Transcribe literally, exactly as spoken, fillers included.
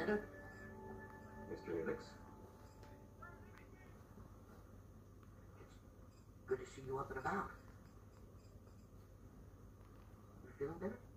Commander. Mister Helix. It's good to see you up and about. You feeling better?